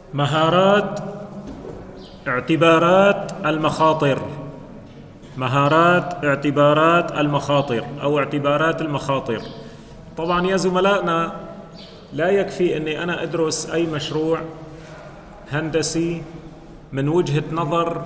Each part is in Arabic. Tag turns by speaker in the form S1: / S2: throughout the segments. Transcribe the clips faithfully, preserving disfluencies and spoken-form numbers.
S1: مهارات اعتبارات المخاطر. مهارات اعتبارات المخاطر أو اعتبارات المخاطر. طبعا يا زملائنا، لا يكفي أني أنا أدرس أي مشروع هندسي من وجهة نظر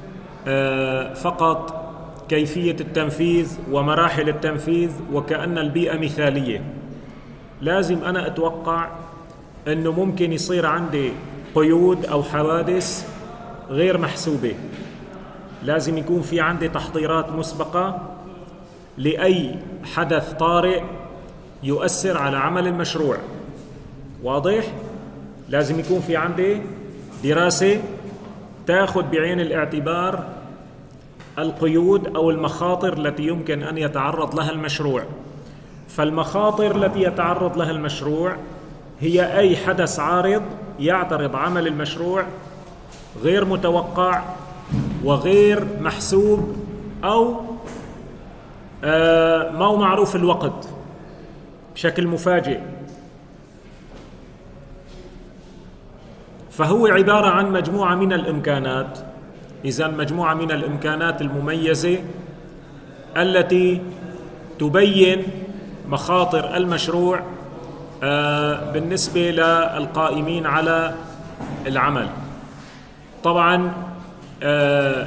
S1: فقط كيفية التنفيذ ومراحل التنفيذ وكأن البيئة مثالية. لازم أنا أتوقع أنه ممكن يصير عندي قيود أو حوادث غير محسوبة. لازم يكون في عندي تحضيرات مسبقة لأي حدث طارئ يؤثر على عمل المشروع. واضح؟ لازم يكون في عندي دراسة تأخذ بعين الاعتبار القيود أو المخاطر التي يمكن أن يتعرض لها المشروع. فالمخاطر التي يتعرض لها المشروع هي أي حدث عارض يعترض عمل المشروع غير متوقع وغير محسوب أو آه ما هو معروف الوقت بشكل مفاجئ. فهو عبارة عن مجموعة من الإمكانات. إذن مجموعة من الإمكانات المميزة التي تبين مخاطر المشروع آه بالنسبة للقائمين على العمل. طبعا آه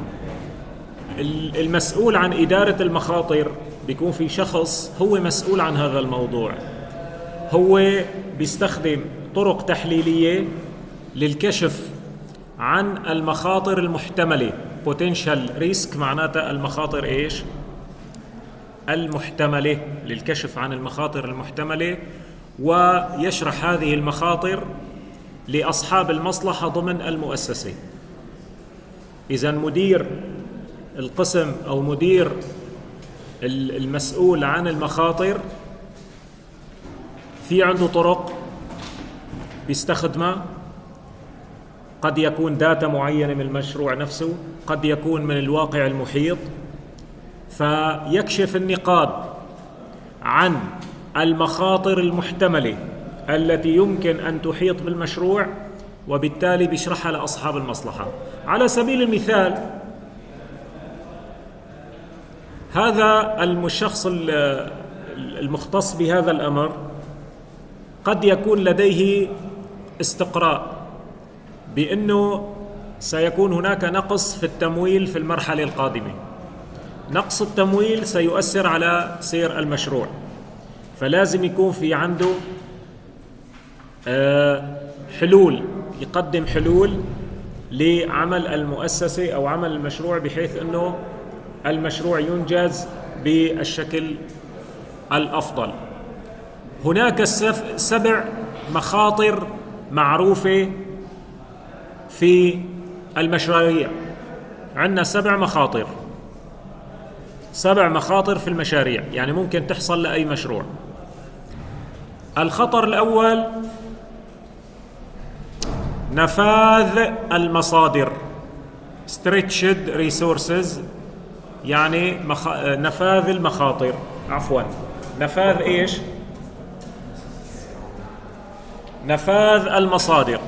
S1: المسؤول عن إدارة المخاطر بيكون في شخص هو مسؤول عن هذا الموضوع. هو بيستخدم طرق تحليلية للكشف عن المخاطر المحتملة. potential risk معناتها المخاطر إيش؟ المحتملة، للكشف عن المخاطر المحتملة، ويشرح هذه المخاطر لأصحاب المصلحة ضمن المؤسسة. إذن مدير القسم أو مدير المسؤول عن المخاطر في عنده طرق بيستخدمها. قد يكون داتا معينة من المشروع نفسه، قد يكون من الواقع المحيط، فيكشف النقاط عن المخاطر المحتملة التي يمكن أن تحيط بالمشروع، وبالتالي بيشرحها لأصحاب المصلحة. على سبيل المثال، هذا الشخص المختص بهذا الأمر قد يكون لديه استقراء بأنه سيكون هناك نقص في التمويل في المرحلة القادمة. نقص التمويل سيؤثر على سير المشروع، فلازم يكون في عنده حلول، يقدم حلول لعمل المؤسسة أو عمل المشروع بحيث أنه المشروع ينجز بالشكل الأفضل. هناك سبع مخاطر معروفة في المشاريع. عندنا سبع مخاطر سبع مخاطر في المشاريع، يعني ممكن تحصل لأي مشروع. الخطر الأول نفاذ المصادر، stretched resources، يعني مخ... نفاذ المخاطر، عفوا نفاذ إيش؟ نفاذ المصادر.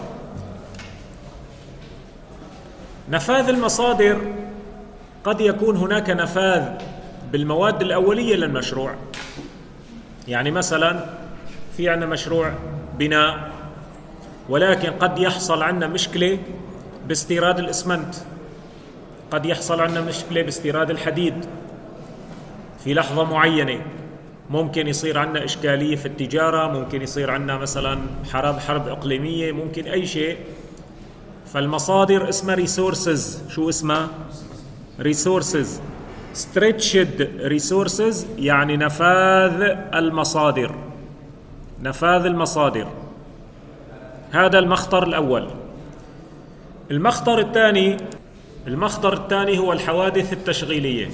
S1: نفاذ المصادر قد يكون هناك نفاذ بالمواد الأولية للمشروع. يعني مثلا في عندنا مشروع بناء، ولكن قد يحصل عندنا مشكلة باستيراد الإسمنت، قد يحصل عندنا مشكلة باستيراد الحديد في لحظة معينة، ممكن يصير عندنا إشكالية في التجارة، ممكن يصير عندنا مثلا حرب حرب إقليمية، ممكن أي شيء. فالمصادر اسمها resources. شو اسمها؟ resources. stretched resources يعني نفاذ المصادر، نفاذ المصادر. هذا المخطر الأول. المخطر الثاني المخطر الثاني هو الحوادث التشغيلية.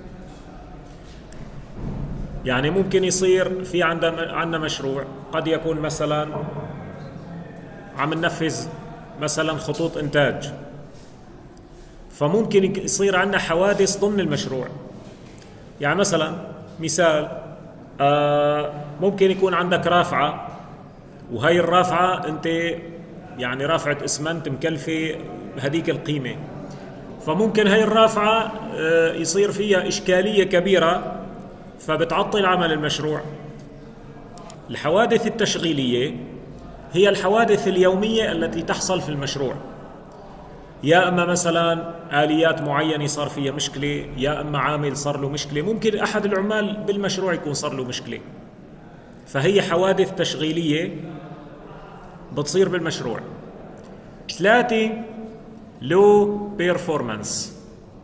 S1: يعني ممكن يصير في عندنا عندنا مشروع، قد يكون مثلا عم ننفذ مثلا خطوط إنتاج، فممكن يصير عندنا حوادث ضمن المشروع. يعني مثلا مثال، آه ممكن يكون عندك رافعة، وهي الرافعة أنت يعني رافعة اسمنت مكلفة هذيك القيمة، فممكن هاي الرافعة يصير فيها إشكالية كبيرة فبتعطل عمل المشروع. الحوادث التشغيلية هي الحوادث اليومية التي تحصل في المشروع، يا أما مثلا آليات معينة صار فيها مشكلة، يا أما عامل صار له مشكلة، ممكن أحد العمال بالمشروع يكون صار له مشكلة، فهي حوادث تشغيلية بتصير بالمشروع. ثلاثة لو بيرفورمانس،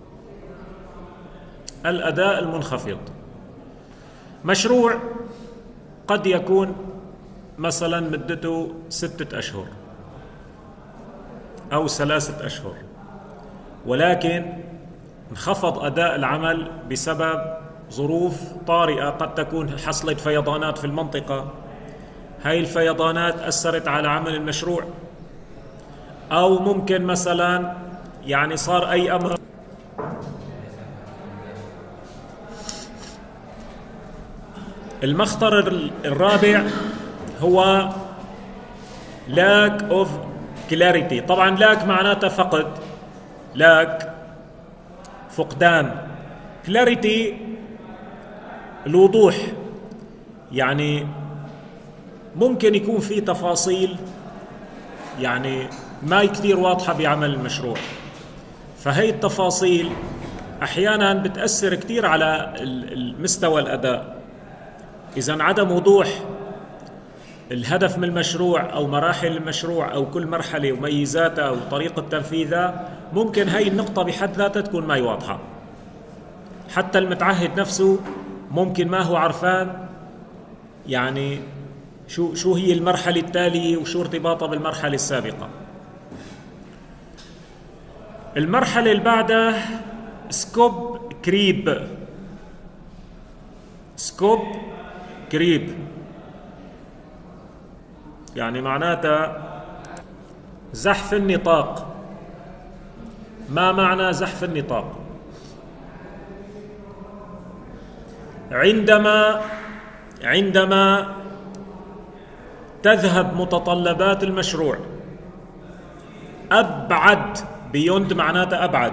S1: الأداء المنخفض. مشروع قد يكون مثلا مدته ستة أشهر أو ثلاثة أشهر، ولكن انخفض أداء العمل بسبب ظروف طارئة، قد تكون حصلت فيضانات في المنطقة، هاي الفيضانات أثرت على عمل المشروع، أو ممكن مثلا يعني صار أي أمر. المخطر الرابع هو lack of clarity. طبعا lack معناتها فقد، lack فقدان، clarity الوضوح، يعني ممكن يكون في تفاصيل يعني ما كثير واضحة بعمل المشروع، فهي التفاصيل أحيانا بتأثر كثير على المستوى الأداء. إذن عدم وضوح الهدف من المشروع أو مراحل المشروع أو كل مرحلة وميزاتها وطريقة تنفيذها، ممكن هاي النقطة بحد ذاتها تكون ما واضحة، حتى المتعهد نفسه ممكن ما هو عرفان يعني شو شو هي المرحلة التالية وشو ارتباطها بالمرحلة السابقة. المرحلة اللي بعدها سكوب كريب، سكوب كريب يعني معناتها زحف النطاق. ما معنى زحف النطاق؟ عندما عندما تذهب متطلبات المشروع أبعد، بيوند معناتها أبعد،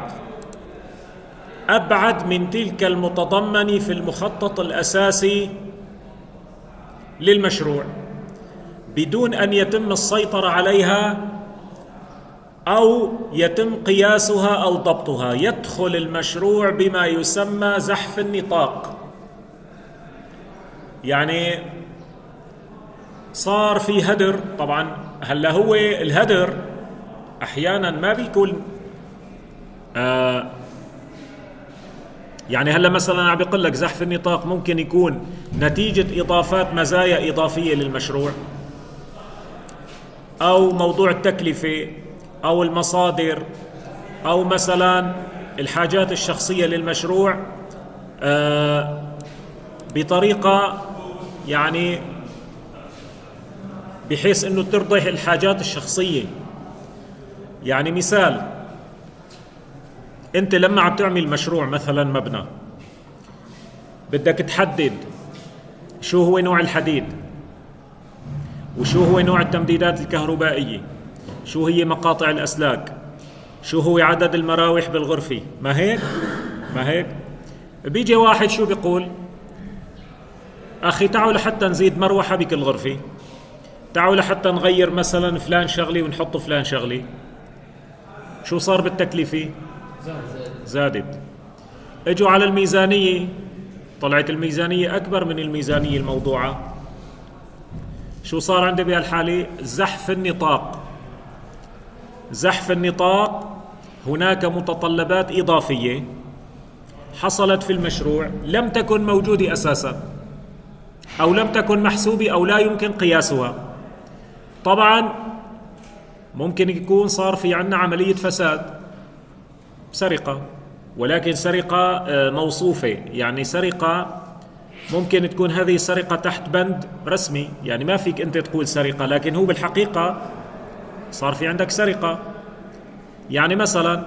S1: أبعد من تلك المتضمنة في المخطط الأساسي للمشروع، بدون أن يتم السيطرة عليها أو يتم قياسها أو ضبطها، يدخل المشروع بما يسمى زحف النطاق. يعني صار في هدر، طبعا هلا هو الهدر أحيانا ما بيكون آه يعني هلا مثلا عم بيقول لك زحف النطاق ممكن يكون نتيجة إضافات مزايا إضافية للمشروع، أو موضوع التكلفة أو المصادر، أو مثلا الحاجات الشخصية للمشروع آه بطريقة يعني بحيث أنه ترضي الحاجات الشخصية. يعني مثال، أنت لما عم تعمل مشروع مثلا مبنى، بدك تحدد شو هو نوع الحديد، وشو هو نوع التمديدات الكهربائية، شو هي مقاطع الأسلاك، شو هو عدد المراوح بالغرفة، ما هيك؟ ما هيك؟ بيجي واحد شو بيقول؟ أخي تعالوا لحتى نزيد مروحة بكل غرفة، تعالوا لحتى نغير مثلا فلان شغلي ونحط فلان شغلي. شو صار بالتكلفة؟ زادت. اجوا على الميزانية، طلعت الميزانية أكبر من الميزانية الموضوعة. شو صار عندي بهالحالة؟ زحف النطاق. زحف النطاق، هناك متطلبات إضافية حصلت في المشروع لم تكن موجودة أساسا، أو لم تكن محسوبة، أو لا يمكن قياسها. طبعا ممكن يكون صار في عنا عملية فساد، سرقة، ولكن سرقة موصوفة، يعني سرقة ممكن تكون هذه سرقة تحت بند رسمي، يعني ما فيك أنت تقول سرقة، لكن هو بالحقيقة صار في عندك سرقة. يعني مثلا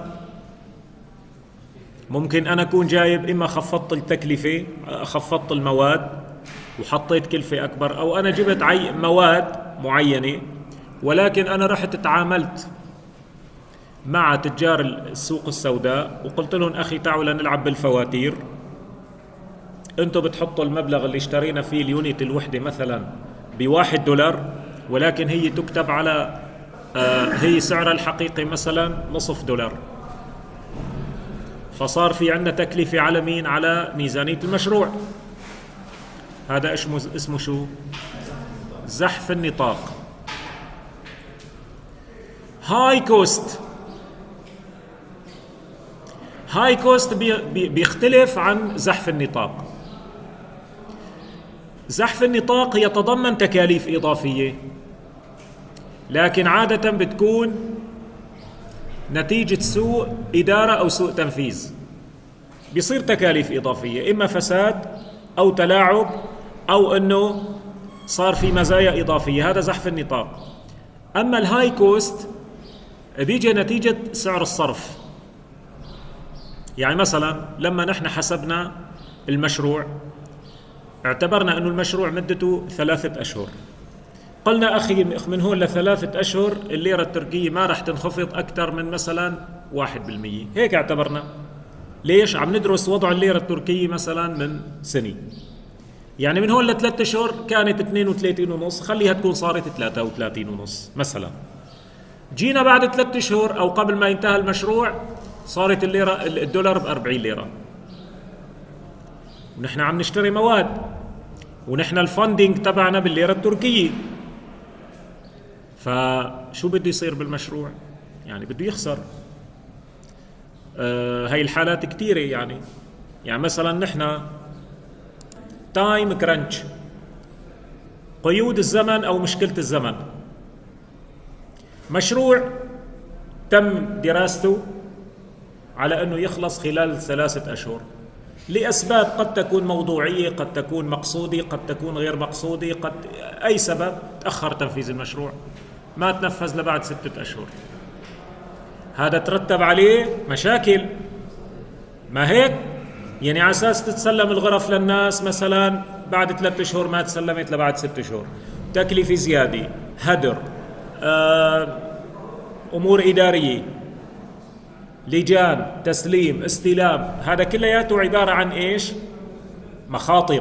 S1: ممكن أنا أكون جايب إما خفضت التكلفة، خفضت المواد وحطيت كلفة أكبر، أو أنا جبت عي مواد معينة ولكن أنا رحت تعاملت مع تجار السوق السوداء وقلت لهم أخي تعالوا نلعب بالفواتير، أنتم بتحطوا المبلغ اللي اشترينا فيه اليونت الوحدة مثلا بواحد دولار، ولكن هي تكتب على آه هي سعرها الحقيقي مثلا نصف دولار، فصار في عندنا تكلفة على مين؟ على ميزانية المشروع. هذا اسمه اسمه شو؟ زحف النطاق. هاي كوست. هاي كوست بي بيختلف عن زحف النطاق. زحف النطاق يتضمن تكاليف إضافية، لكن عادة بتكون نتيجة سوء إدارة أو سوء تنفيذ، بيصير تكاليف إضافية، إما فساد أو تلاعب أو أنه صار في مزايا إضافية، هذا زحف النطاق. أما الهاي كوست بيجي نتيجة سعر الصرف. يعني مثلا لما نحن حسبنا المشروع اعتبرنا أنه المشروع مدته ثلاثة أشهر، قلنا أخي من هون لثلاثة أشهر الليرة التركية ما رح تنخفض أكثر من مثلا واحد بالمية، هيك اعتبرنا. ليش؟ عم ندرس وضع الليرة التركية مثلا من سنة، يعني من هون لثلاثة أشهر كانت اثنين وثلاثين ونص، خليها تكون صارت ثلاثة وثلاثين ونص مثلا. جينا بعد ثلاثة أشهر أو قبل ما ينتهى المشروع صارت الليرة الدولار بأربعين ليرة، ونحن عم نشتري مواد ونحن الفاندينج تبعنا بالليرة التركية، فشو بده يصير بالمشروع؟ يعني بده يخسر. آه هاي الحالات كتيرة، يعني يعني مثلا نحن تايم كرانش، قيود الزمن أو مشكلة الزمن. مشروع تم دراسته على أنه يخلص خلال ثلاثة أشهر لأسباب قد تكون موضوعية، قد تكون مقصودة، قد تكون غير مقصودة، قد أي سبب تأخر تنفيذ المشروع، ما تنفذ لبعد ستة أشهر. هذا ترتب عليه مشاكل، ما هيك؟ يعني على أساس تتسلم الغرف للناس مثلا بعد ثلاثة أشهر ما تسلمت لبعد ستة أشهر، تكلفة زيادة، هدر، أمور إدارية، لجان، تسليم، استلام، هذا كلياته عبارة عن إيش؟ مخاطر.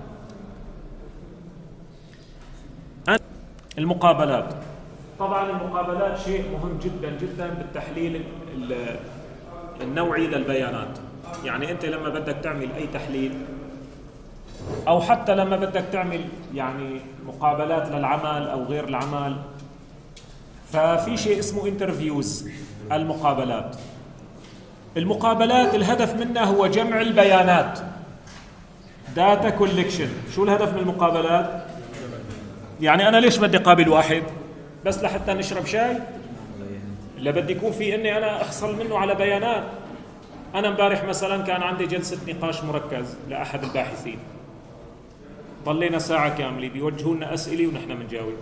S1: المقابلات، طبعا المقابلات شيء مهم جدا جدا بالتحليل النوعي للبيانات. يعني أنت لما بدك تعمل أي تحليل أو حتى لما بدك تعمل يعني مقابلات للعمل أو غير العمل، ففي شيء اسمه انترفيوز. المقابلات المقابلات الهدف منها هو جمع البيانات، داتا كولكشن. شو الهدف من المقابلات؟ يعني أنا ليش بدي قابل واحد؟ بس لحتى نشرب شاي؟ لا، بدي يكون في إني أنا أحصل منه على بيانات. أنا امبارح مثلا كان عندي جلسة نقاش مركز لأحد الباحثين، ضلينا ساعة كاملة بيوجهوا لنا أسئلة ونحن بنجاوب.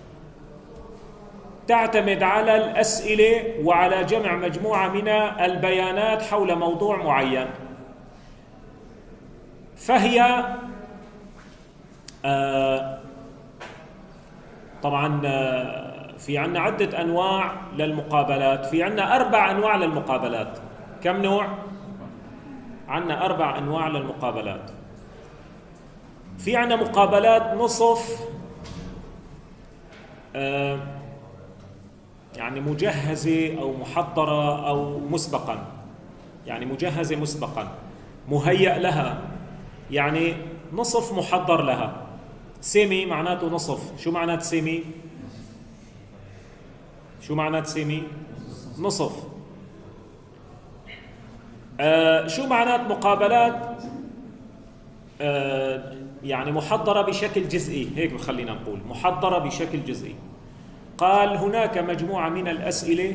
S1: تعتمد على الأسئلة وعلى جمع مجموعة من البيانات حول موضوع معين. فهي آه طبعا آه في عنا عدة أنواع للمقابلات. في عنا أربع أنواع للمقابلات. كم نوع؟ عنا أربع أنواع للمقابلات. في عنا مقابلات نصف آه يعني مجهزة أو محضرة أو مسبقا، يعني مجهزة مسبقا، مهيأ لها، يعني نصف محضر لها. سيمي معناته نصف. شو معنات سيمي؟ شو معنات سيمي؟ نصف. آه شو معنات مقابلات آه يعني محضرة بشكل جزئي؟ هيك خلينا نقول محضرة بشكل جزئي. قال هناك مجموعة من الأسئلة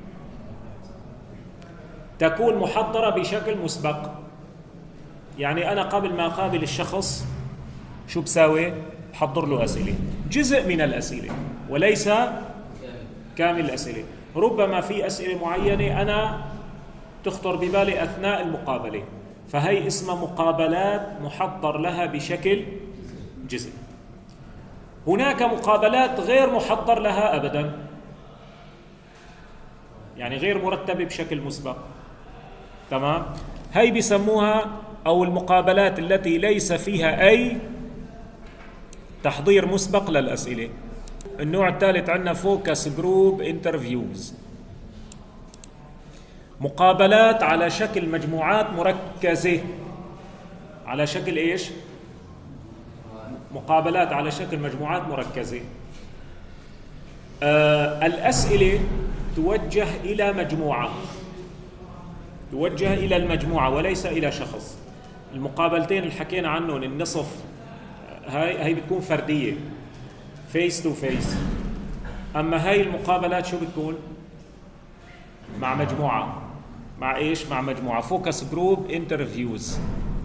S1: تكون محضرة بشكل مسبق. يعني أنا قبل ما أقابل الشخص شو بساوي؟ بحضر له أسئلة، جزء من الأسئلة وليس كامل الأسئلة. ربما في أسئلة معينة أنا تخطر ببالي أثناء المقابلة، فهي اسمها مقابلات محضر لها بشكل جزئي. هناك مقابلات غير محضر لها أبدا، يعني غير مرتبة بشكل مسبق. تمام؟ هي بيسموها أو المقابلات التي ليس فيها أي تحضير مسبق للأسئلة. النوع الثالث عندنا فوكس جروب انترفيوز، مقابلات على شكل مجموعات مركزة. على شكل إيش؟ مقابلات على شكل مجموعات مركزة. آه الأسئلة توجه إلى مجموعة، توجه إلى المجموعة وليس إلى شخص. المقابلتين اللي حكينا عنهم النصف هاي هاي بتكون فردية، فيس تو فيس. أما هاي المقابلات شو بتكون؟ مع مجموعة. مع إيش؟ مع مجموعة. فوكس جروب انترفيوز.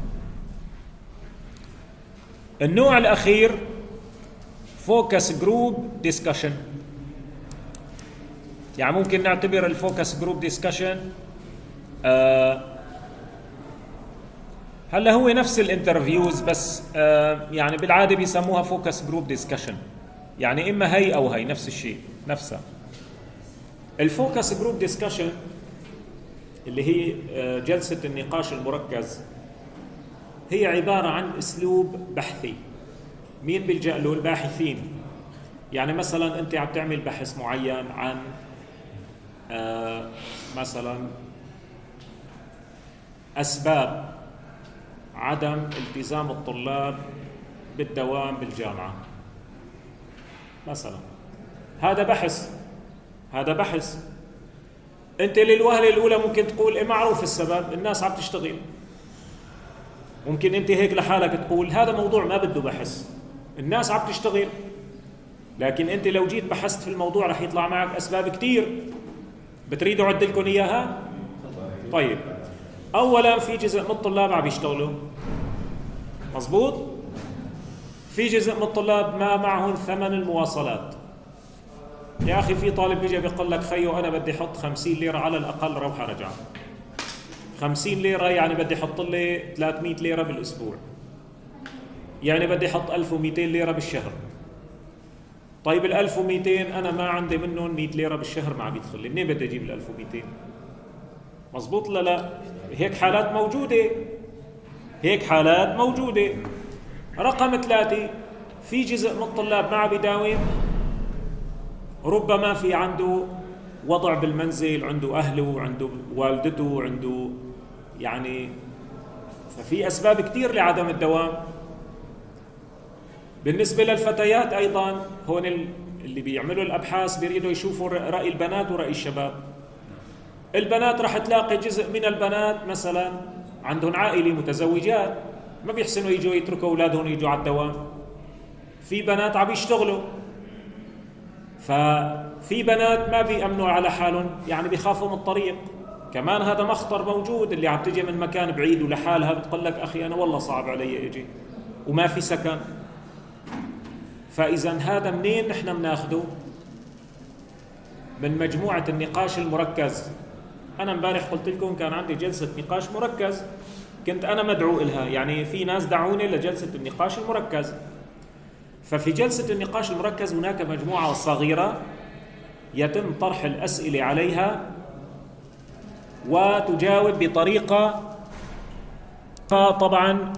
S1: النوع الأخير فوكس جروب ديسكشن. يعني ممكن نعتبر الفوكس جروب ديسكشن آه هلا هو نفس الانترفيوز، بس آه يعني بالعاده بيسموها فوكس جروب ديسكشن، يعني اما هي او هي نفس الشيء نفسها. الفوكس جروب ديسكشن اللي هي آه جلسه النقاش المركز هي عباره عن اسلوب بحثي. مين بيلجأ له؟ الباحثين. يعني مثلا انت عم تعمل بحث معين عن آه مثلا اسباب عدم التزام الطلاب بالدوام بالجامعة مثلا. هذا بحث، هذا بحث. انت للوهلة الأولى ممكن تقول إيه معروف السبب، الناس عم تشتغل. ممكن انت هيك لحالك تقول هذا موضوع ما بده بحث، الناس عم تشتغل. لكن انت لو جيت بحثت في الموضوع رح يطلع معك أسباب كتير. بتريدوا أعد لكم إياها؟ طيب، أولا في جزء من الطلاب عم يشتغلوا، مزبوط؟ في جزء من الطلاب ما معهم ثمن المواصلات. يا أخي في طالب بيجي بيقول لك خيو أنا بدي أحط خمسين ليرة على الأقل روحة رجعة. خمسين ليرة يعني بدي أحط لي ثلاثمئة ليرة بالأسبوع، يعني بدي أحط ألف ومئتين ليرة بالشهر. طيب ال ألف ومئتين أنا ما عندي منهم مئة ليرة بالشهر ما عم يدخل لي، منين بدي أجيب ال ألف ومئتين؟ مزبوط ولا لا؟ هيك حالات موجودة، هيك حالات موجودة. رقم ثلاثة، في جزء من الطلاب ما عم يداوم، ربما في عنده وضع بالمنزل، عنده أهله، عنده والدته، عنده يعني ففي أسباب كتير لعدم الدوام. بالنسبة للفتيات أيضا، هون اللي بيعملوا الأبحاث بيريدوا يشوفوا رأي البنات ورأي الشباب. البنات رح تلاقي جزء من البنات مثلا عندهم عائلة متزوجات، ما بيحسنوا يجوا يتركوا أولادهم يجوا على الدوام. في بنات عم يشتغلوا، ففي بنات ما بيأمنوا على حالهم، يعني بيخافوا من الطريق. كمان هذا مخطر موجود، اللي عم تجي من مكان بعيد ولحالها بتقول لك أخي أنا والله صعب علي أجي وما في سكن. فإذا هذا منين نحن بناخده؟ من مجموعة النقاش المركز. أنا امبارح قلت لكم كان عندي جلسة نقاش مركز، كنت أنا مدعو إلها، يعني في ناس دعوني لجلسة النقاش المركز. ففي جلسة النقاش المركز هناك مجموعة صغيرة يتم طرح الأسئلة عليها وتجاوب بطريقة طبعا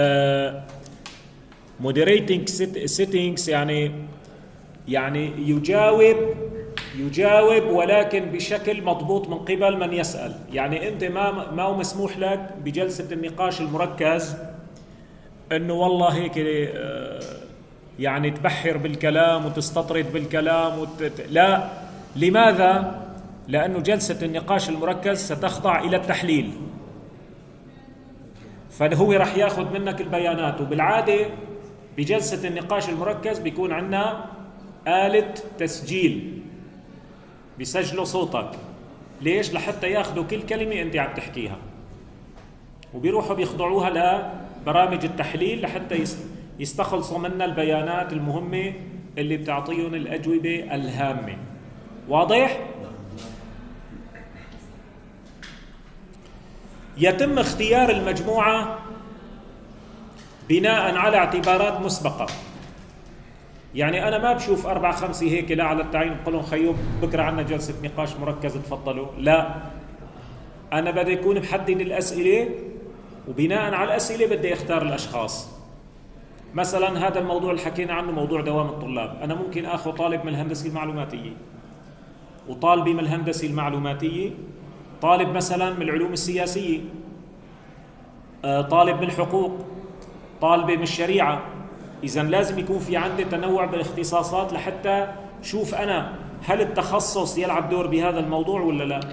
S1: moderating settings، يعني يعني يجاوب يجاوب ولكن بشكل مضبوط من قبل من يسأل. يعني أنت ما ما هو مسموح لك بجلسة النقاش المركز إنه والله هيك يعني تبحر بالكلام وتستطرد بالكلام وتت... لا. لماذا؟ لأنه جلسة النقاش المركز ستخضع إلى التحليل، فهو رح ياخذ منك البيانات. وبالعادة بجلسة النقاش المركز بيكون عندنا آلة تسجيل، بيسجلوا صوتك. ليش؟ لحتى ياخذوا كل كلمة أنت عم تحكيها، وبيروحوا بيخضعوها لبرامج التحليل لحتى يستخلصوا منا البيانات المهمة اللي بتعطيهم الأجوبة الهامة. واضح؟ يتم اختيار المجموعة بناء على اعتبارات مسبقة. يعني أنا ما بشوف أربعة خمسة هيك لا على التعيين بقول لهم خيوب بكرة عنا جلسة نقاش مركز تفضلوا، لا، أنا بدي أكون محدد الأسئلة وبناء على الأسئلة بدي أختار الأشخاص. مثلا هذا الموضوع اللي حكينا عنه موضوع دوام الطلاب، أنا ممكن أخذ طالب من الهندسة المعلوماتية وطالبي من الهندسة المعلوماتية، طالب مثلا من العلوم السياسية، طالب من الحقوق، طالبة من الشريعة. إذن لازم يكون في عندي تنوع بالاختصاصات لحتى شوف أنا هل التخصص يلعب دور بهذا الموضوع ولا لا.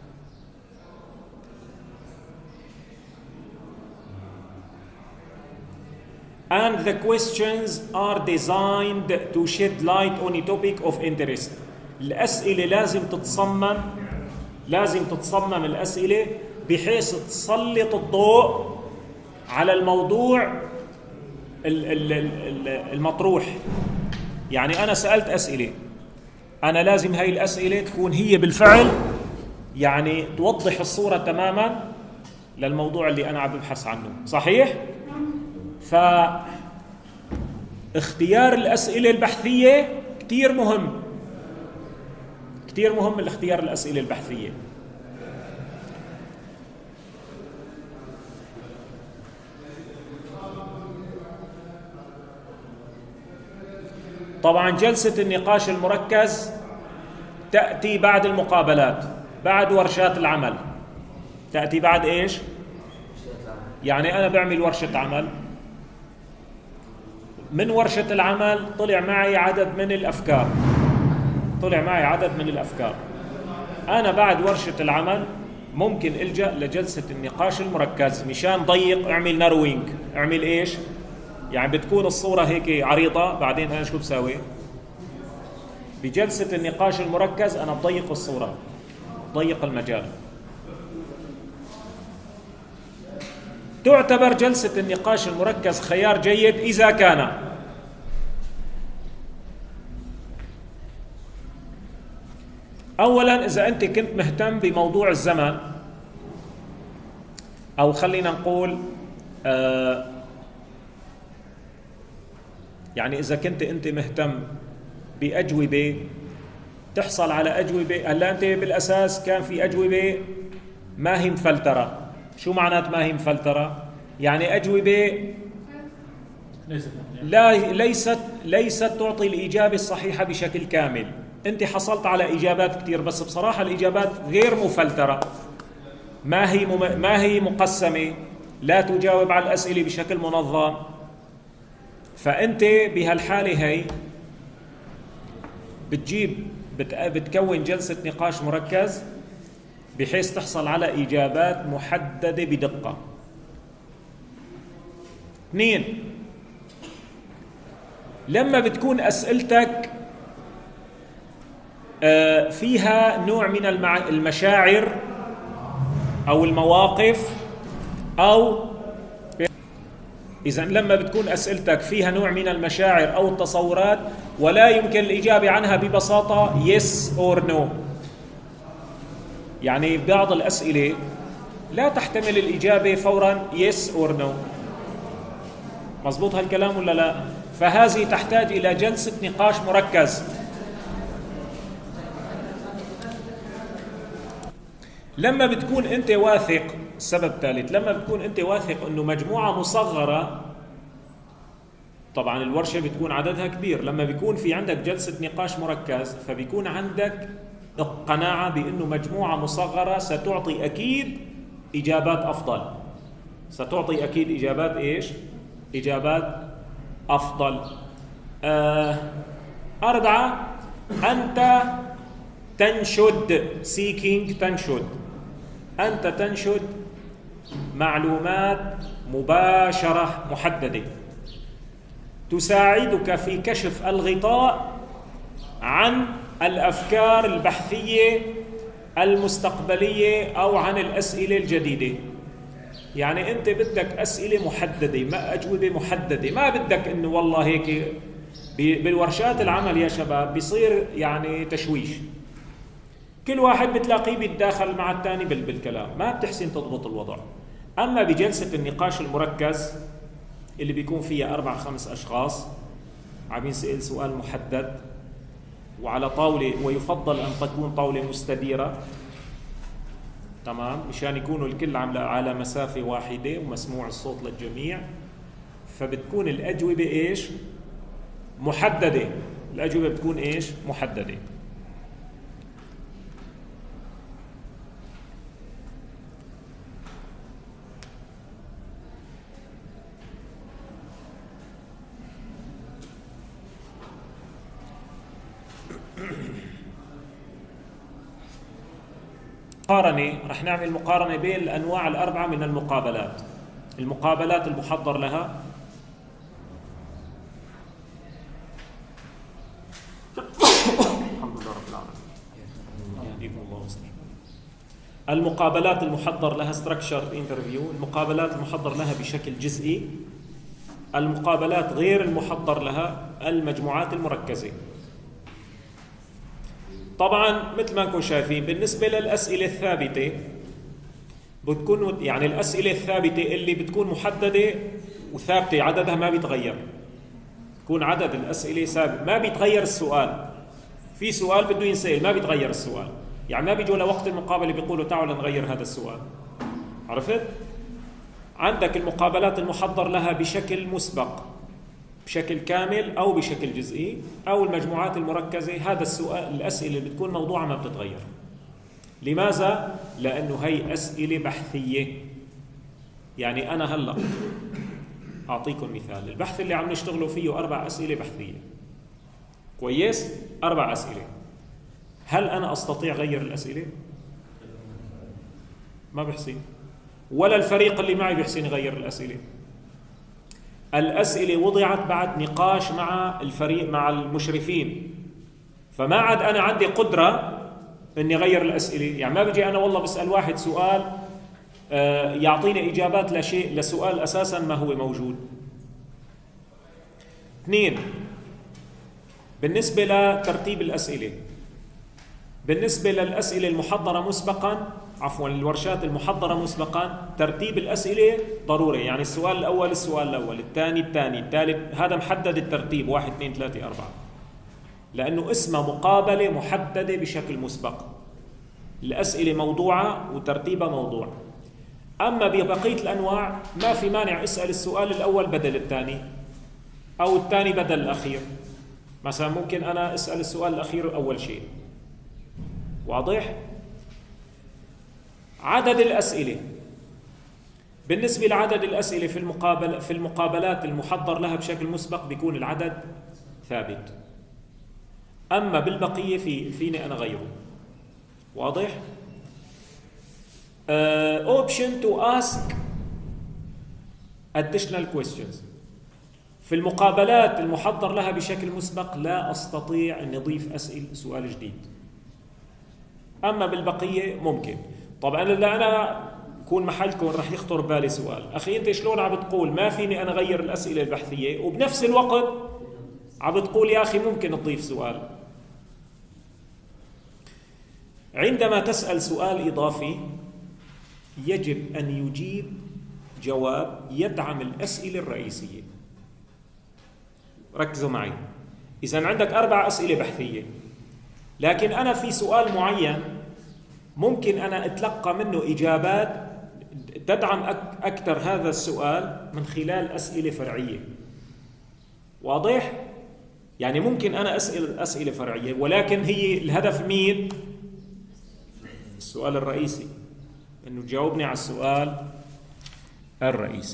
S1: And the questions are designed to shed light on a topic of interest. الأسئلة لازم تتصمم لازم تتصمم الأسئلة بحيث تسلط الضوء على الموضوع المطروح. يعني أنا سألت أسئلة، أنا لازم هاي الأسئلة تكون هي بالفعل يعني توضح الصورة تماما للموضوع اللي أنا عم ببحث عنه، صحيح؟ فاختيار الأسئلة البحثية كتير مهم، كتير مهم الاختيار الأسئلة البحثية. طبعا جلسة النقاش المركز تأتي بعد المقابلات، بعد ورشات العمل. تأتي بعد إيش؟ يعني أنا بعمل ورشة عمل، من ورشة العمل طلع معي عدد من الأفكار طلع معي عدد من الأفكار أنا بعد ورشة العمل ممكن ألجأ لجلسة النقاش المركز مشان ضيق، أعمل ناروينج، أعمل إيش؟ يعني بتكون الصورة هيك عريضة، بعدين أنا شو بساوي؟ بجلسة النقاش المركز أنا بضيق الصورة، بضيق المجال. تعتبر جلسة النقاش المركز خيار جيد إذا كان أولاً إذا أنت كنت مهتم بموضوع الزمن، أو خلينا نقول آه يعني إذا كنت أنت مهتم بأجوبة تحصل على أجوبة. هلا أنت بالأساس كان في أجوبة ما هي مفلترة. شو معنات ما هي مفلترة؟ يعني أجوبة لا ليست ليست تعطي الإجابة الصحيحة بشكل كامل. أنت حصلت على إجابات كتير بس بصراحة الإجابات غير مفلترة، ما هي مم... ما هي مقسمة، لا تجاوب على الأسئلة بشكل منظم. فأنت بهالحالة هي بتجيب بت... بتكون جلسة نقاش مركز بحيث تحصل على إجابات محددة بدقة. اثنين، لما بتكون أسئلتك فيها نوع من المشاعر أو المواقف، أو إذن لما بتكون أسئلتك فيها نوع من المشاعر أو التصورات ولا يمكن الإجابة عنها ببساطة yes or no. يعني بعض الأسئلة لا تحتمل الإجابة فوراً yes or no. مظبوط هالكلام ولا لا؟ فهذه تحتاج إلى جلسة نقاش مركز. لما بتكون أنت واثق، السبب الثالث، لما بتكون أنت واثق أنه مجموعة مصغرة، طبعاً الورشة بتكون عددها كبير، لما بيكون في عندك جلسة نقاش مركز فبيكون عندك القناعة بأنه مجموعة مصغرة ستعطي أكيد إجابات أفضل، ستعطي أكيد إجابات إيش؟ إجابات أفضل. آه أربعة، أنت تنشد seeking تنشد أنت تنشد معلومات مباشرة محددة تساعدك في كشف الغطاء عن الأفكار البحثية المستقبلية أو عن الأسئلة الجديدة. يعني أنت بدك أسئلة محددة، ما أجوبة محددة، ما بدك إنه والله هيك. بالورشات العمل يا شباب بيصير يعني تشويش، كل واحد بتلاقيه بيتداخل مع الثاني بالكلام، ما بتحسن تضبط الوضع. أما بجلسة النقاش المركز اللي بيكون فيها أربع خمس أشخاص عم ينسأل سؤال محدد وعلى طاولة، ويفضل أن تكون طاولة مستديرة، تمام، مشان يكونوا الكل على مسافة واحدة ومسموع الصوت للجميع. فبتكون الأجوبة إيش؟ محددة. الأجوبة بتكون إيش؟ محددة. مقارنة، رح نعمل مقارنة بين الأنواع الأربعة من المقابلات. المقابلات المحضر لها الحمد لله رب العالمين. المقابلات المحضر لها structured interview، المقابلات المحضر لها بشكل جزئي، المقابلات غير المحضر لها المجموعات المركزة. طبعا مثل ما نكون شايفين بالنسبة للأسئلة الثابتة بتكون يعني الأسئلة الثابتة اللي بتكون محددة وثابتة عددها ما بيتغير، يكون عدد الأسئلة ثابت ما بيتغير السؤال. في سؤال بده ينسأل ما بيتغير السؤال، يعني ما بيجوا لوقت المقابلة بيقولوا تعالوا نغير هذا السؤال. عرفت؟ عندك المقابلات المحضر لها بشكل مسبق بشكل كامل أو بشكل جزئي، أو المجموعات المركزة. هذا السؤال الأسئلة اللي بتكون موضوعها ما بتتغير. لماذا؟ لأنه هي أسئلة بحثية. يعني أنا هلأ أعطيكم مثال، البحث اللي عم نشتغلوا فيه أربع أسئلة بحثية، كويس؟ أربع أسئلة. هل أنا أستطيع غير الأسئلة؟ ما بحسن، ولا الفريق اللي معي بيحسن يغير الأسئلة. الأسئلة وضعت بعد نقاش مع الفريق مع المشرفين، فما عاد أنا عندي قدرة إني أغير الأسئلة. يعني ما بيجي أنا والله بسأل واحد سؤال يعطيني إجابات لشيء لسؤال أساسا ما هو موجود. اثنين، بالنسبة لترتيب الأسئلة، بالنسبة للأسئلة المحضرة مسبقا، عفوا الورشات المحضرة مسبقا، ترتيب الأسئلة ضروري. يعني السؤال الأول السؤال الأول، الثاني الثاني، الثالث، هذا محدد الترتيب واحد اثنين ثلاثة أربعة، لأنه اسمها مقابلة محددة بشكل مسبق. الأسئلة موضوعة وترتيبها موضوع. أما ببقية الأنواع ما في مانع اسأل السؤال الأول بدل الثاني، أو الثاني بدل الأخير. مثلا ممكن أنا أسأل السؤال الأخير أول شيء. واضح؟ عدد الأسئلة، بالنسبة لعدد الأسئلة في المقابل في المقابلات المحضر لها بشكل مسبق بيكون العدد ثابت. أما بالبقية في فيني أنا غيره. واضح؟ uh, option to ask additional questions. في المقابلات المحضر لها بشكل مسبق لا أستطيع أن أضيف أسئلة سؤال جديد. أما بالبقية ممكن. طبعا إذا أنا كون محلكم رح يخطر بالي سؤال، أخي أنت شلون عم بتقول ما فيني أنا أغير الأسئلة البحثية وبنفس الوقت عم بتقول يا أخي ممكن تضيف سؤال؟ عندما تسأل سؤال إضافي يجب أن يجيب جواب يدعم الأسئلة الرئيسية. ركزوا معي. إذا عندك أربع أسئلة بحثية، لكن أنا في سؤال معين ممكن أنا أتلقى منه إجابات تدعم أكثر هذا السؤال من خلال أسئلة فرعية. واضح؟ يعني ممكن أنا أسأل أسئلة فرعية، ولكن هي الهدف مين؟ السؤال الرئيسي، إنه تجاوبني على السؤال الرئيسي.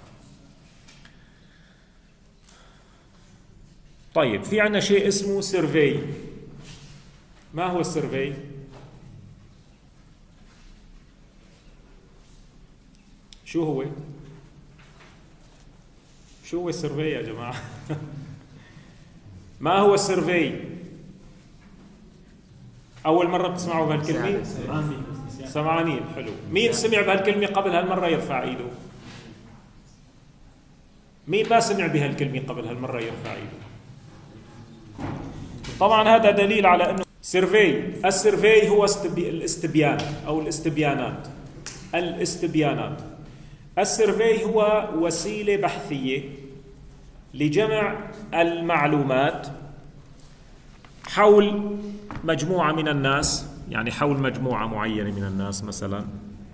S1: طيب في عنا شيء اسمه سيرفي. ما هو السيرفي؟ شو هو؟ شو هو السيرفي يا جماعة؟ ما هو السيرفي؟ أول مرة بتسمعوا بهالكلمة؟ سمعانين. حلو. مين سمع بهالكلمة قبل هالمرة يرفع ايده؟ مين ما سمع بهالكلمة قبل هالمرة يرفع ايده؟ طبعا هذا دليل على انه سيرفي. السيرفي هو الاستبيان او الاستبيانات. الاستبيانات. السيرفي هو وسيلة بحثية لجمع المعلومات حول مجموعة من الناس، يعني حول مجموعة معينة من الناس مثلا.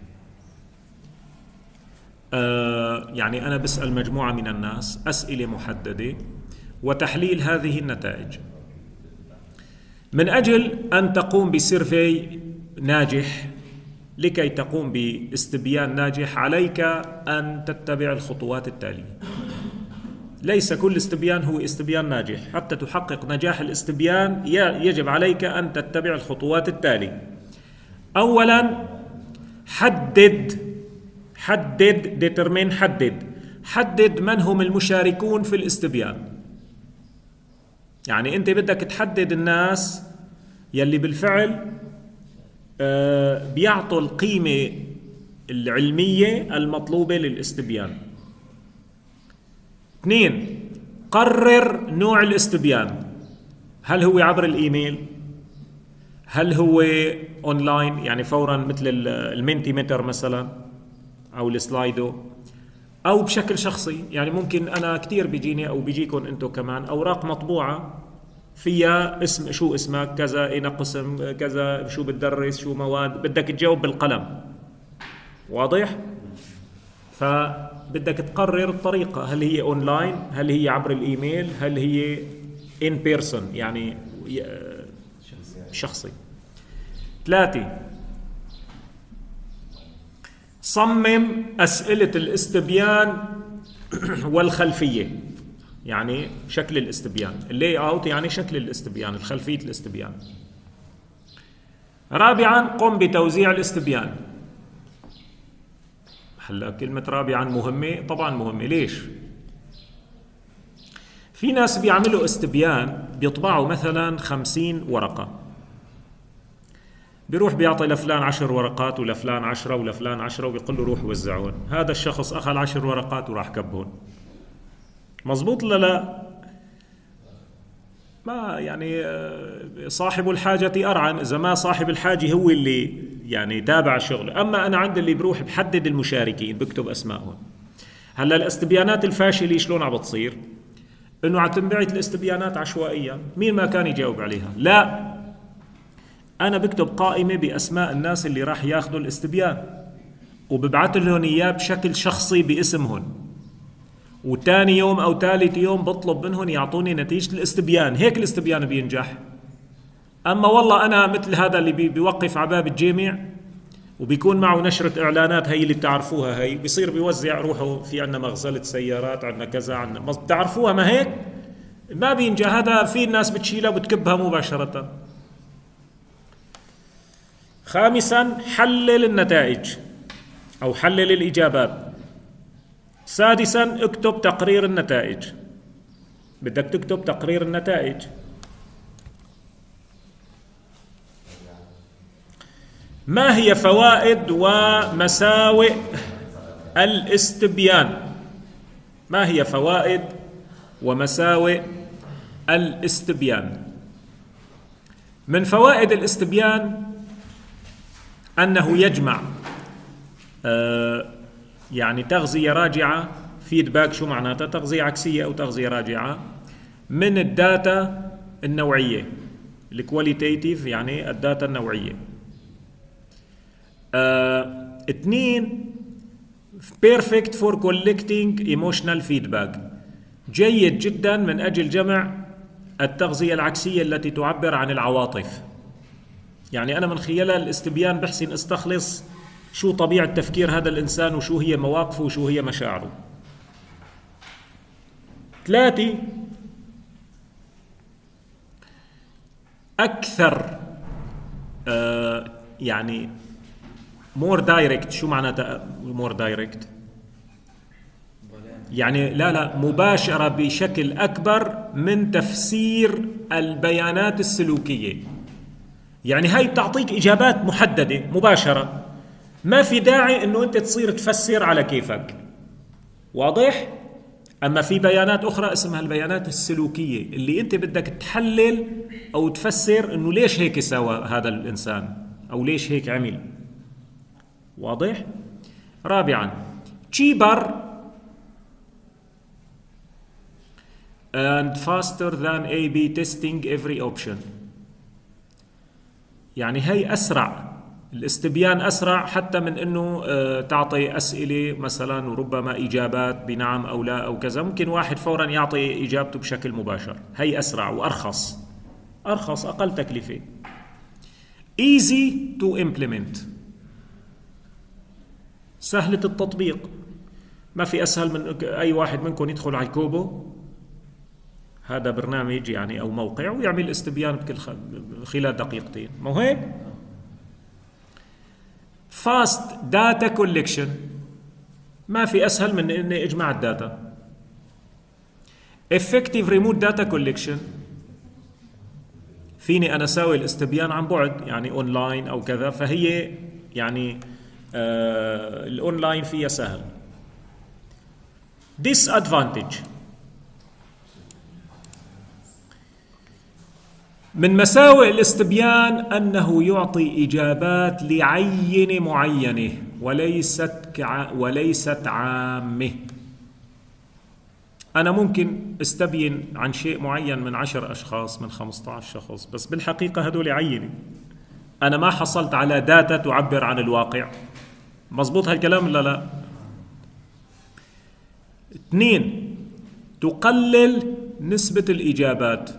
S1: آه يعني أنا بسأل مجموعة من الناس أسئلة محددة وتحليل هذه النتائج. من أجل أن تقوم بسيرفي ناجح، لكي تقوم باستبيان ناجح عليك أن تتبع الخطوات التالية. ليس كل استبيان هو استبيان ناجح، حتى تحقق نجاح الاستبيان يجب عليك أن تتبع الخطوات التالية. أولا، حدد حدد determine حدد حدد من هم المشاركون في الاستبيان. يعني أنت بدك تحدد الناس يلي بالفعل بيعطوا القيمة العلمية المطلوبة للاستبيان. اثنين، قرر نوع الاستبيان. هل هو عبر الإيميل؟ هل هو أونلاين يعني فورا مثل المنتيمتر مثلا أو السلايدو، أو بشكل شخصي؟ يعني ممكن أنا كتير بيجيني أو بيجيكم أنتم كمان أوراق مطبوعة فيها اسم، شو اسمك كذا، اين قسم كذا، شو بتدرس، شو مواد، بدك تجاوب بالقلم. واضح؟ فبدك تقرر الطريقة، هل هي اونلاين، هل هي عبر الايميل، هل هي ان بيرسون يعني شخصي. ثلاثة، صمم أسئلة الاستبيان والخلفية، يعني شكل الاستبيان، اللي اوت يعني شكل الاستبيان، الخلفية الاستبيان. رابعا، قم بتوزيع الاستبيان. هلا كلمة رابعا مهمة، طبعا مهمة. ليش؟ في ناس بيعملوا استبيان بيطبعوا مثلا خمسين ورقة، بيروح بيعطي لفلان عشر ورقات ولفلان عشرة ولفلان عشرة وبيقول له روح وزعون. هذا الشخص أخذ عشر ورقات وراح كبهن. مزبوط ولا لا؟ ما يعني صاحب الحاجة أرعن، إذا ما صاحب الحاجة هو اللي يعني تابع الشغل. أما أنا عندي اللي بروح بحدد المشاركين، بكتب أسمائهم. هلا الاستبيانات الفاشلة شلون عم بتصير؟ إنه عم تنبعث الاستبيانات عشوائيا، مين ما كان يجاوب عليها. لا، أنا بكتب قائمة بأسماء الناس اللي راح ياخذوا الاستبيان وببعث لهم إياه بشكل شخصي باسمهم، وتاني يوم أو ثالث يوم بطلب منهم يعطوني نتيجة الاستبيان. هيك الاستبيان بينجح. أما والله أنا مثل هذا اللي بي بيوقف على باب الجامع وبيكون معه نشرة إعلانات، هي اللي بتعرفوها، هي بيصير بيوزع، روحوا في عنا مغزلة سيارات، عنا كذا، عنا بتعرفوها، ما هيك ما بينجح. هذا في الناس بتشيلها وبتكبها مباشرة. خامسا، حلل النتائج أو حلل الإجابات. سادسا، اكتب تقرير النتائج. بدك تكتب تقرير النتائج. ما هي فوائد ومساوئ الاستبيان؟ ما هي فوائد ومساوئ الاستبيان؟ من فوائد الاستبيان أنه يجمع آه يعني تغذية راجعة، فيدباك. شو معناتها؟ تغذية عكسية أو تغذية راجعة من الداتا النوعية، الكواليتيتيف يعني الداتا النوعية. آه، اثنين، perfect for collecting emotional feedback، جيد جدا من أجل جمع التغذية العكسية التي تعبر عن العواطف. يعني أنا من خلال الاستبيان بحسن استخلص شو طبيعة تفكير هذا الإنسان وشو هي مواقفه وشو هي مشاعره. ثلاثة، أكثر آه يعني more direct. شو معناتها more direct؟ يعني لا لا مباشرة بشكل أكبر من تفسير البيانات السلوكية. يعني هاي تعطيك إجابات محددة مباشرة، ما في داعي إنه أنت تصير تفسر على كيفك. واضح؟ أما في بيانات أخرى اسمها البيانات السلوكية، اللي أنت بدك تحلل أو تفسر إنه ليش هيك سوى هذا الإنسان أو ليش هيك عمل. واضح؟ رابعا، cheaper and faster than A B testing every option. يعني هي أسرع، الاستبيان أسرع حتى من أنه تعطي أسئلة مثلا وربما إجابات بنعم أو لا أو كذا، ممكن واحد فورا يعطي إجابته بشكل مباشر. هي أسرع وأرخص، أرخص أقل تكلفة. easy to implement، سهلة التطبيق، ما في أسهل من أي واحد منكم يدخل على الكوبو، هذا برنامج يعني أو موقع، ويعمل استبيان بكل خلال دقيقتين، مو هيك؟ fast data collection، ما في أسهل من إني أجمع الداتا. effective remote data collection، فيني أنا أساوي الاستبيان عن بعد يعني أونلاين أو كذا، فهي يعني آه الأونلاين فيها سهل. disadvantage، من مساوئ الاستبيان أنه يعطي إجابات لعينة معينة وليست كع... وليست عامة. أنا ممكن استبين عن شيء معين من عشر أشخاص، من خمسة عشر شخص، بس بالحقيقة هدول عينة، أنا ما حصلت على داتا تعبر عن الواقع. مزبوط هالكلام ولا لا؟ اثنين، تقلل نسبة الإجابات.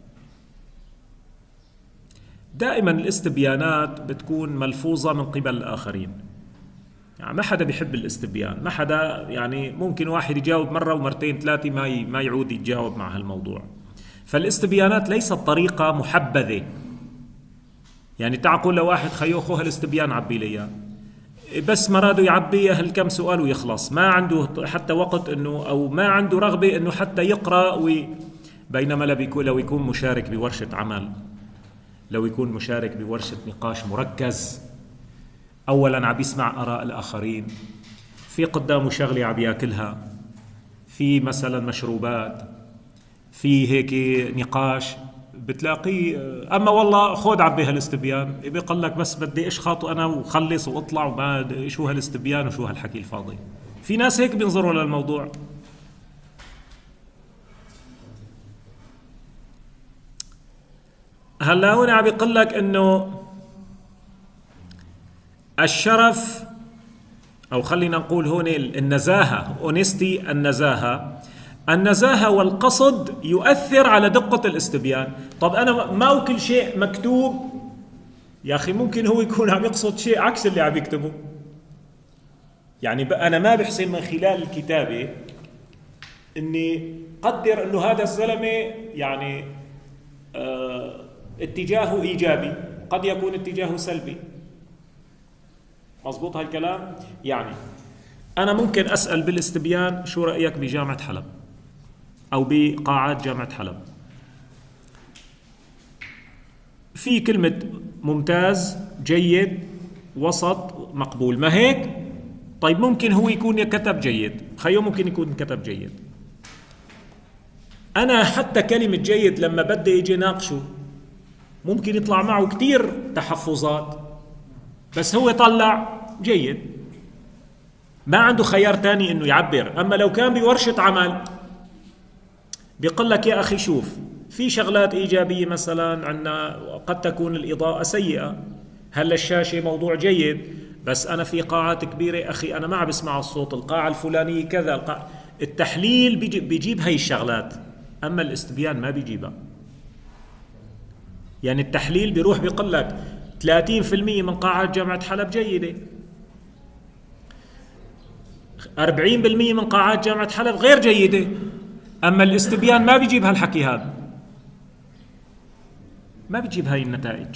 S1: دائما الاستبيانات بتكون ملفوظة من قبل الآخرين، يعني ما حدا بيحب الاستبيان، ما حدا، يعني ممكن واحد يجاوب مرة ومرتين ثلاثة ما ما يعود يتجاوب مع هالموضوع. فالاستبيانات ليست طريقة محبذة، يعني تعقل لواحد خيو خو هالاستبيان عبي لي اياه، بس مراده يعبي هالكم سؤال ويخلص، ما عنده حتى وقت انه او ما عنده رغبة انه حتى يقرأ وي... بينما لو يكون مشارك بورشة عمل، لو يكون مشارك بورشة نقاش مركز، أولاً عم يسمع آراء الآخرين، في قدامه شغلة عم ياكلها، في مثلاً مشروبات، في هيك نقاش، بتلاقيه. أما والله خود عبي هالاستبيان، بيقول لك بس بدي أشخط أنا وخلص وأطلع، وما شو هالاستبيان وشو هالحكي الفاضي. في ناس هيك بينظروا للموضوع. هلا هون عم يقول لك انه الشرف، او خلينا نقول هون النزاهه، اونستي، النزاهه النزاهه والقصد يؤثر على دقه الاستبيان. طب انا ما كل شيء مكتوب، يا اخي ممكن هو يكون عم يقصد شيء عكس اللي عم يكتبه. يعني انا ما بحسن من خلال الكتابه اني قدر انه هذا الزلمه يعني آه اتجاهه إيجابي، قد يكون اتجاهه سلبي. مزبوط هالكلام؟ يعني أنا ممكن أسأل بالاستبيان شو رأيك بجامعة حلب أو بقاعات جامعة حلب، في كلمة ممتاز، جيد، وسط، مقبول، ما هيك؟ طيب ممكن هو يكون كتب جيد، خيو ممكن يكون كتب جيد. أنا حتى كلمة جيد لما بدي يجي ناقشه ممكن يطلع معه كتير تحفظات، بس هو طلع جيد، ما عنده خيار تاني انه يعبر. اما لو كان بورشة عمل بيقول لك يا اخي شوف، في شغلات ايجابية مثلا عندنا، قد تكون الاضاءة سيئة، هلا الشاشة موضوع جيد، بس انا في قاعات كبيرة اخي انا ما عم بسمع الصوت، القاعة الفلانية كذا، القاعة. التحليل بيجيب هاي الشغلات، اما الاستبيان ما بيجيبها. يعني التحليل بيروح بيقول لك ثلاثين بالمئة من قاعات جامعة حلب جيدة، أربعين بالمئة من قاعات جامعة حلب غير جيدة. أما الاستبيان ما بيجيب هالحكي هذا، ما بيجيب هاي النتائج.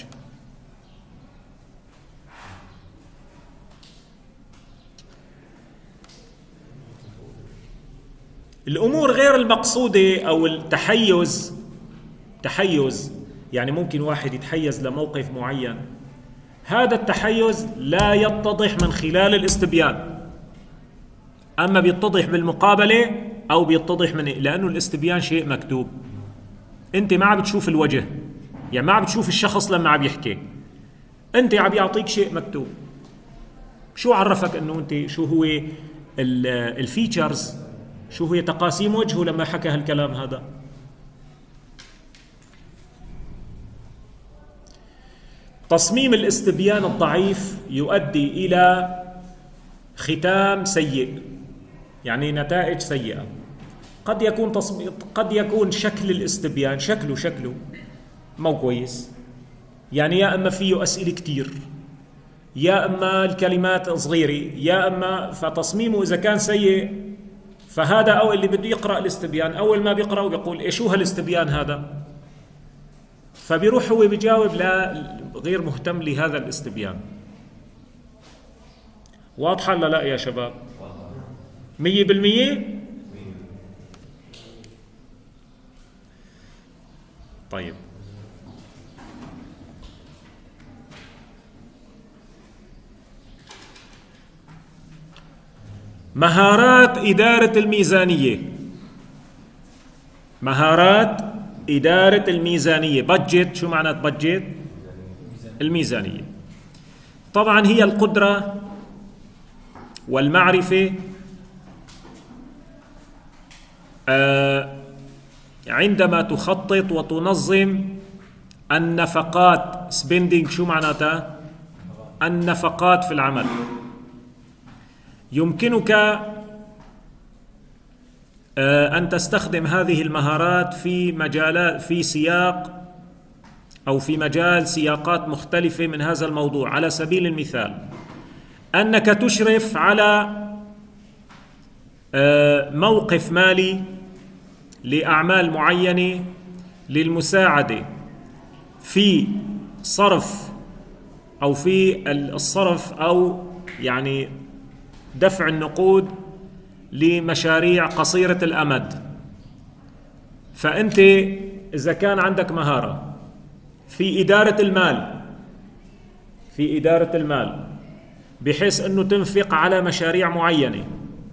S1: الأمور غير المقصودة أو التحيز، تحيز يعني ممكن واحد يتحيز لموقف معين، هذا التحيز لا يتضح من خلال الاستبيان، أما بيتضح بالمقابلة أو بيتضح من، لأنه الاستبيان شيء مكتوب، أنت ما عم بتشوف الوجه، يعني ما عم بتشوف الشخص لما عم يحكي، أنت عم يعطيك شيء مكتوب. شو عرفك أنه أنت شو هو الفيتشرز، شو هي تقاسيم وجهه لما حكى هالكلام هذا؟ تصميم الاستبيان الضعيف يؤدي إلى ختام سيء، يعني نتائج سيئة. قد يكون تصميم قد يكون شكل الاستبيان شكله شكله مو كويس، يعني يا اما فيه اسئله كتير، يا اما الكلمات صغيره، يا اما فتصميمه اذا كان سيء، فهذا او اللي بده يقرا الاستبيان اول ما بيقرا بيقول ايش شو هالاستبيان هذا، فبيروح هو بيجاوب لا غير مهتم لهذا الاستبيان. واضحه ولا لا يا شباب؟ مية بالمية. طيب، مهارات إدارة الميزانية. مهارات إدارة الميزانية، بادجت. شو معنى بادجت؟ الميزانية. طبعا هي القدرة والمعرفة آه عندما تخطط وتنظم النفقات. سبيندينج شو معناتها؟ النفقات في العمل. يمكنك أن تستخدم هذه المهارات في مجالات في سياق أو في مجال سياقات مختلفة من هذا الموضوع. على سبيل المثال أنك تشرف على موقف مالي لأعمال معينة للمساعدة في صرف أو في الصرف أو يعني دفع النقود لمشاريع قصيرة الأمد. فأنت إذا كان عندك مهارة في إدارة المال في إدارة المال بحيث أنه تنفق على مشاريع معينة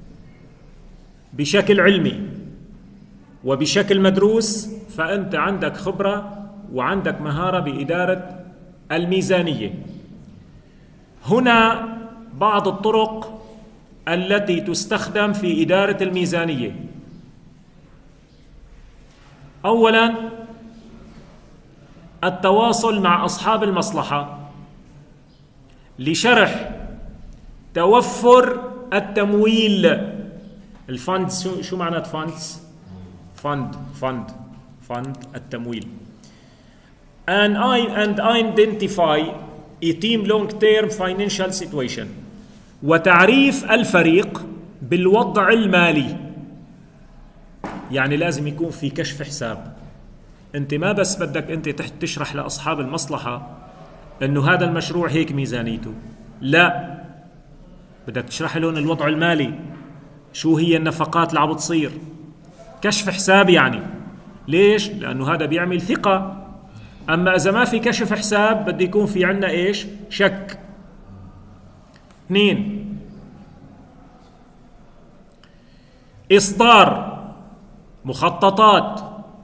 S1: بشكل علمي وبشكل مدروس، فأنت عندك خبرة وعندك مهارة بإدارة الميزانية. هنا بعض الطرق التي تستخدم في إدارة الميزانية. أولاً التواصل مع أصحاب المصلحة لشرح توفر التمويل. الفند شو شو معنى فاندز؟ فند فند فند التمويل. and I and identify a team long-term financial situation. وتعريف الفريق بالوضع المالي، يعني لازم يكون في كشف حساب. انت ما بس بدك انت تشرح لاصحاب المصلحة انه هذا المشروع هيك ميزانيته، لا، بدك تشرح لهم الوضع المالي، شو هي النفقات اللي عم بتصير، كشف حساب. يعني ليش؟ لانه هذا بيعمل ثقة. اما اذا ما في كشف حساب بده يكون في عندنا ايش؟ شك. اثنين، إصدار مخططات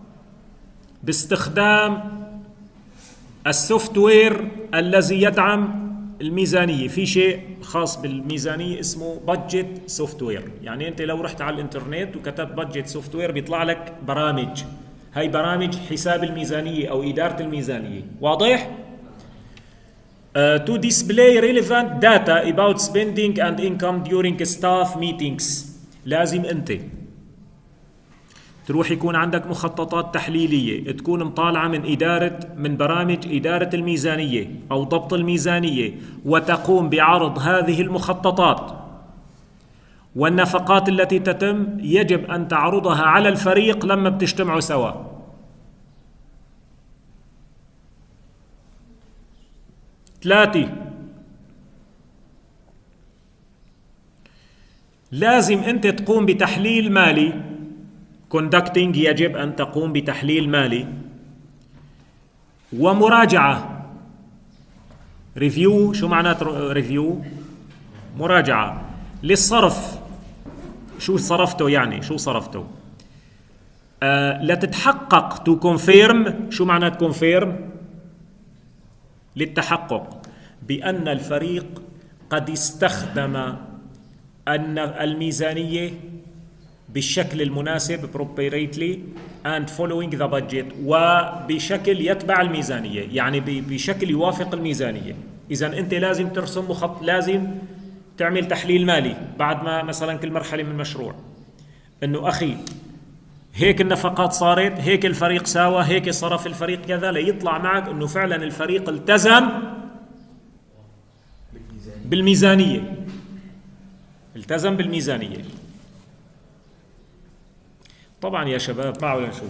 S1: باستخدام السوفت وير الذي يدعم الميزانية. في شيء خاص بالميزانية اسمه بادجت سوفت وير، يعني أنت لو رحت على الإنترنت وكتبت بادجت سوفت وير بيطلع لك برامج، هاي برامج حساب الميزانية أو إدارة الميزانية. واضح؟ Uh, to display relevant data about spending and income during staff meetings. لازم أنت تروح يكون عندك مخططات تحليلية، تكون مطالعة من إدارة من برامج إدارة الميزانية أو ضبط الميزانية، وتقوم بعرض هذه المخططات والنفقات التي تتم. يجب أن تعرضها على الفريق لما بتجتمعوا سوا. ثلاثة، لازم أنت تقوم بتحليل مالي. conducting، يجب أن تقوم بتحليل مالي ومراجعة. ريفيو، شو معناته ريفيو؟ مراجعة للصرف. شو صرفته؟ يعني شو صرفته؟ آه لتتحقق. to confirm، شو معناته confirm؟ للتحقق بأن الفريق قد استخدم أن الميزانية بالشكل المناسب appropriately and following the budget، وبشكل يتبع الميزانية، يعني بشكل يوافق الميزانية. إذا أنت لازم ترسم مخط، لازم تعمل تحليل مالي بعد ما مثلا كل مرحلة من المشروع، إنه أخي هيك النفقات صارت، هيك الفريق ساوى، هيك صرف الفريق كذا، ليطلع معك إنه فعلا الفريق التزم بالميزانية، التزم بالميزانية. طبعا يا شباب معه لنشوف.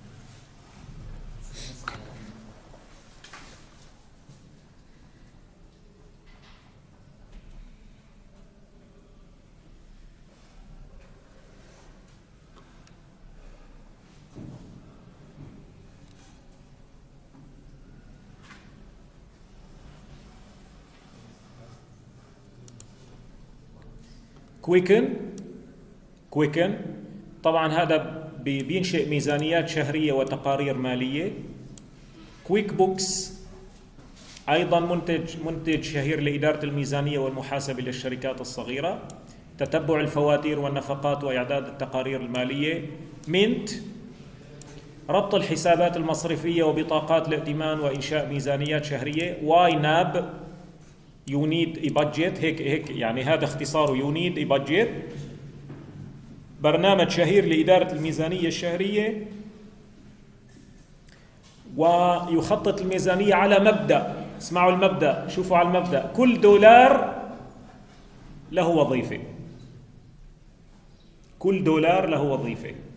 S1: كويكن كويكن طبعا هذا بينشئ ميزانيات شهرية وتقارير مالية. كويك بوكس أيضا منتج منتج شهير لإدارة الميزانية والمحاسبة للشركات الصغيرة، تتبع الفواتير والنفقات وإعداد التقارير المالية. مينت ربط الحسابات المصرفية وبطاقات الائتمان وإنشاء ميزانيات شهرية. واي ناب يو نيد اي بادجت، هيك هيك يعني هذا اختصاره يو نيد اي بادجت، برنامج شهير لإدارة الميزانية الشهرية، ويخطط الميزانية على مبدأ، اسمعوا المبدأ، شوفوا على المبدأ، كل دولار له وظيفة، كل دولار له وظيفة.